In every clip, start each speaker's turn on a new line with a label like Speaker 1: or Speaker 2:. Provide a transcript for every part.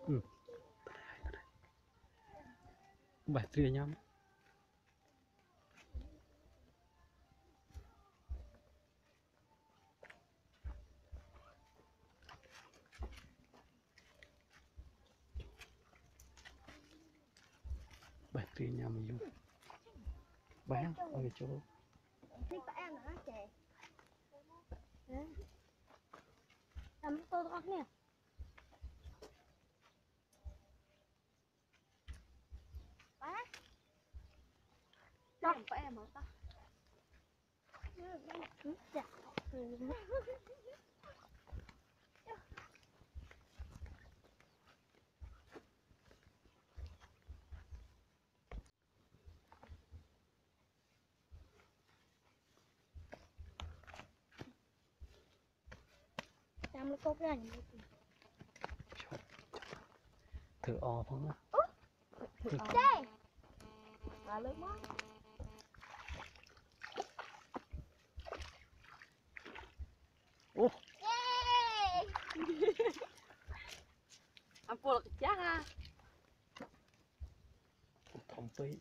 Speaker 1: Ừ. Bài trưa nhóm bài trưa nhóm mình dùng bán ở chỗ
Speaker 2: làm tôi con nè quá làm của em hả ta làm nó cốt ra
Speaker 1: thử o phong á
Speaker 2: đây là lớn quá
Speaker 1: ô
Speaker 2: anh phụ là chắc à
Speaker 1: thòng tây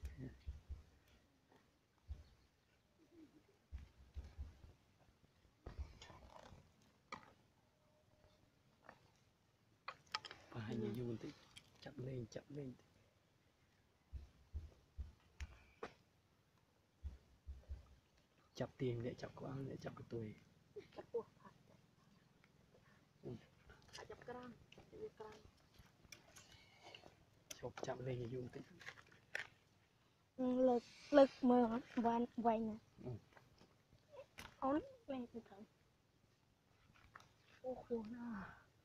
Speaker 1: và hai người dùng thì chậm lên chập tiền để chập quang để chập cái tuổi
Speaker 2: chặt buộc phải chặt căng
Speaker 1: chập lên dùng thì
Speaker 2: lực lực mà vay vay nè ón lên từ từ ô khổ nào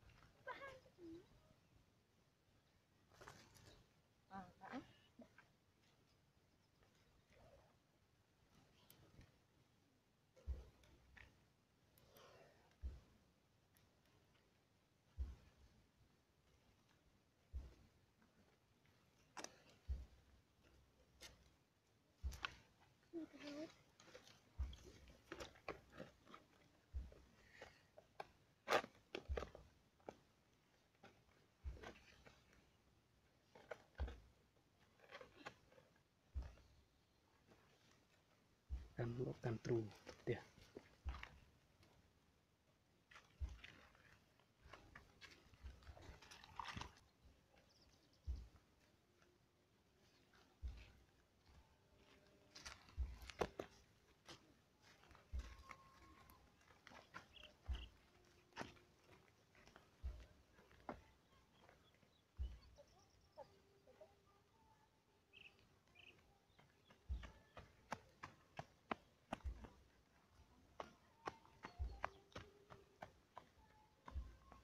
Speaker 2: đã
Speaker 1: cam lúa cam trù tiền